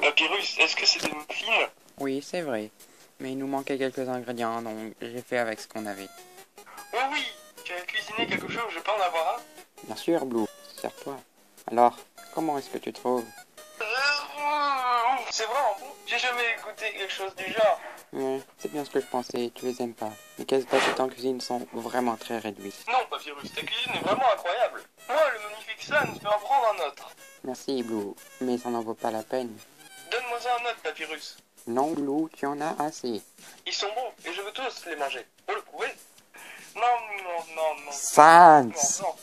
Papyrus, est-ce que c'est des muffins? Oui, c'est vrai. Mais il nous manquait quelques ingrédients, donc j'ai fait avec ce qu'on avait. Oh oui, tu as cuisiné quelque chose, je peux en avoir un? Bien sûr, Blue, sers-toi. Alors, comment est-ce que tu trouves? C'est vraiment bon. J'ai jamais goûté quelque chose du genre. Ouais, c'est bien ce que je pensais, tu les aimes pas. Les caisses d'acheter en cuisine sont vraiment très réduites. Non, Papyrus, ta cuisine est vraiment incroyable. Moi, le magnifique Sans peut en prendre un autre. Merci, Blue, mais ça n'en vaut pas la peine. Donne-moi un autre, Papyrus. Non, Blue, tu en as assez. Ils sont bons et je veux tous les manger. Faut le prouver. Non, non, non, non. Sans! Non, non.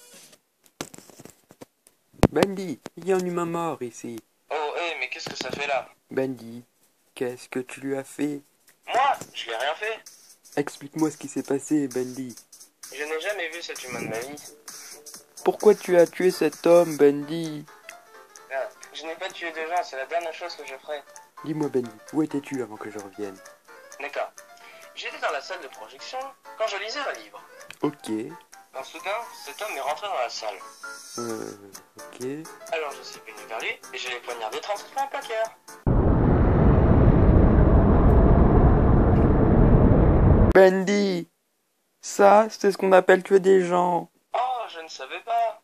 Bandy, il y a un humain mort ici. Oh, hé, mais qu'est-ce que ça fait là? Bandy, qu'est-ce que tu lui as fait? Moi, je n'ai rien fait. Explique-moi ce qui s'est passé, Bandy. Je n'ai jamais vu cet humain de ma vie. Pourquoi tu as tué cet homme, Bandy? Ah, je n'ai pas tué de gens, c'est la dernière chose que je ferai. Dis-moi, Bandy, où étais-tu avant que je revienne? D'accord. J'étais dans la salle de projection quand je lisais un livre. Ok, Quand soudain, cet homme est rentré dans la salle. ok. Alors je suis venu vers lui et je l'ai poignardé 30 fois un placard. Bandy, ça, c'est ce qu'on appelle tuer des gens. Oh, je ne savais pas.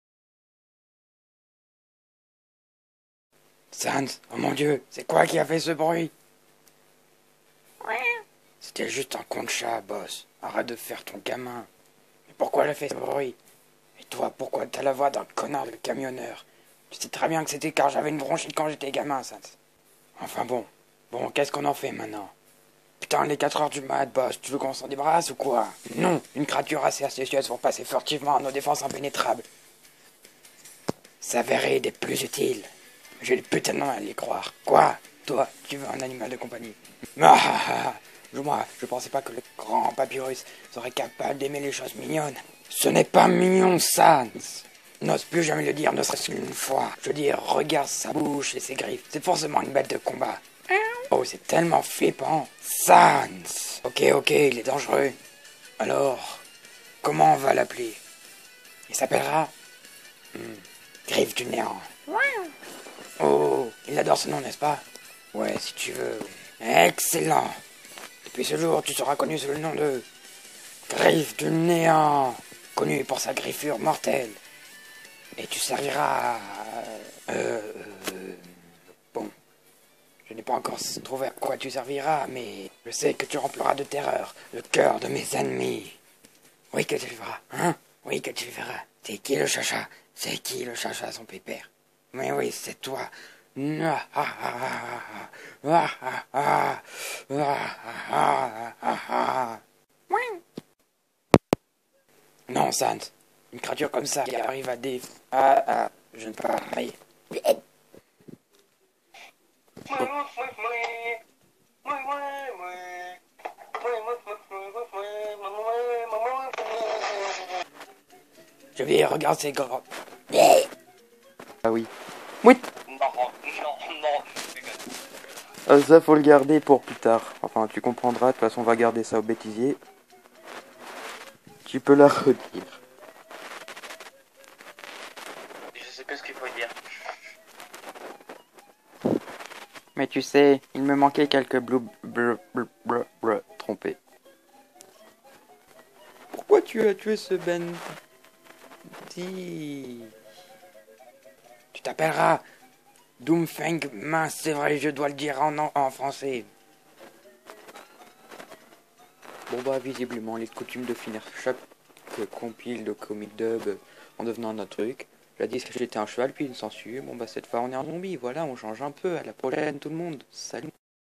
Sans, oh mon Dieu, c'est quoi qui a fait ce bruit? C'était juste un con de chat, boss. Arrête de faire ton gamin. Mais pourquoi elle a fait ce bruit? Et toi, pourquoi t'as la voix d'un connard de camionneur? Tu sais très bien que c'était car j'avais une bronchite quand j'étais gamin, Sans. Enfin bon. Bon, qu'est-ce qu'on en fait maintenant? Putain, les 4 heures du mat, boss, tu veux qu'on s'en débarrasse ou quoi? Non, une créature assez astucieuse pour passer furtivement à nos défenses impénétrables. S'avérer des plus utiles. J'ai le putain de mal à y croire. Quoi? Toi, tu veux un animal de compagnie? Moi, je pensais pas que le grand Papyrus serait capable d'aimer les choses mignonnes. Ce n'est pas mignon, Sans. N'ose plus jamais le dire, ne serait-ce qu'une fois. Je veux dire, regarde sa bouche et ses griffes. C'est forcément une bête de combat. Oh, c'est tellement flippant. Sans. Ok, il est dangereux. Alors, comment on va l'appeler? Il s'appellera Griffe du néant. Oh, il adore ce nom, n'est-ce pas? Ouais, si tu veux. Excellent. Depuis ce jour, tu seras connu sous le nom de Griffe du néant, connu pour sa griffure mortelle. Et tu serviras bon, je n'ai pas encore trouvé à quoi tu serviras, mais je sais que tu rempliras de terreur le cœur de mes ennemis. Oui, que tu le feras, hein? Oui, que tu le feras. C'est qui le chacha? C'est qui le chacha, son pépère? Mais oui, c'est toi. Non, Sans. Une créature comme ça qui arrive à des... je ne peux pas parler. Je vais regarder ces grands... Ah oui. Oui. Non, non, non. Ça, faut le garder pour plus tard. Enfin, tu comprendras. De toute façon, on va garder ça au bêtisier. Tu peux la redire. Je sais pas ce qu'il faut dire. Mais tu sais, il me manquait quelques trompés. Pourquoi tu as tué ce Bendy? Tu t'appelleras Doomfang. Mince, c'est vrai, je dois le dire en français. Bon bah, visiblement, les coutumes de finir chaque compile de comic dub en devenant notre truc. Jadis j'étais un cheval, puis une sangsue. Bon bah, cette fois on est un zombie, voilà, on change un peu. À la prochaine tout le monde, salut.